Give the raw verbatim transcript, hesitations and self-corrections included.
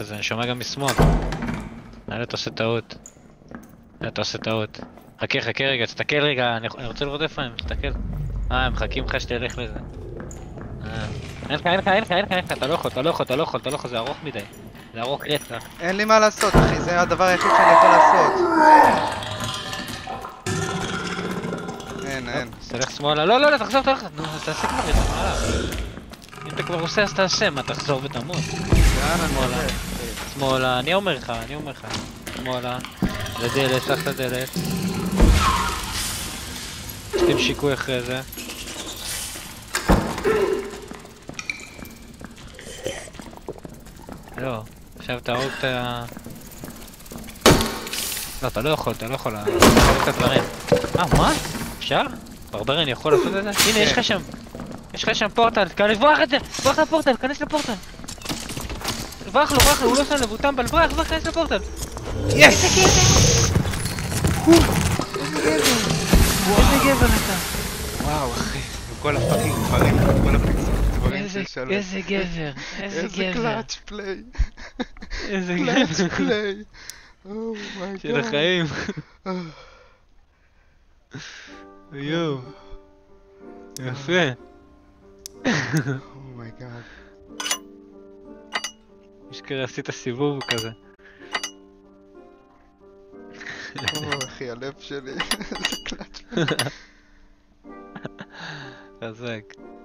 אז אני שומע גם משמאל. נראה אתה עושה טעות. אתה עושה טעות. חכה חכה רגע, תסתכל רגע, אני רוצה לראות איפה הם, תסתכל. אה, הם מחכים לך שתלך לזה. אה. אין לך, אין לך, אין לך, אין לך, אין לך, אתה לא יכול, אתה לא יכול, אתה לא יכול, אתה לא יכול, זה ארוך מדי. זה ארוך רצח. אין לי מה לעשות, אחי, זה הדבר היחיד שאני יכול לעשות. אין, אין. תלך שמאלה, לא, לא, לא, תחזור, תלך, נו, תעשה כבר את זה, מה? אם אתה כבר עושה אז תעשה, מה, תחזור ותמות. לאן אני שמאלה. עובד? שמאלה, אני אומר לך, אני אומר לך. שמאלה. לדלת, פתח את הדלת. עושים שיקוי אחרי זה. לא, עכשיו תהרוג את ה... לא, אתה לא יכול, אתה לא יכול להרוג את הדברים. אה, מה? אפשר? ברברן יכול לעשות את זה? הנה, יש לך שם. יש לך שם פורטל, תכנס, ברח את זה! ברח לפורטל, כנס לפורטל! ברח לו, ברח לו, הוא לא שם לב, הוא טמבל, ברח, ברח, כנס לפורטל! יס! איזה גבר אתה! וואו, אחי, כל הפאקינג דברים, כל הפאקינג של שלום. איזה גבר, איזה גבר! איזה קלאץ' פליי! איזה קלאץ' גבר! פליי! אומייגאד. של החיים! יואו! יפה! אומייגאד. משקרה עשית סיבוב כזה. או, אחי, הלב שלי. איזה קלאץ' פליי. חזק.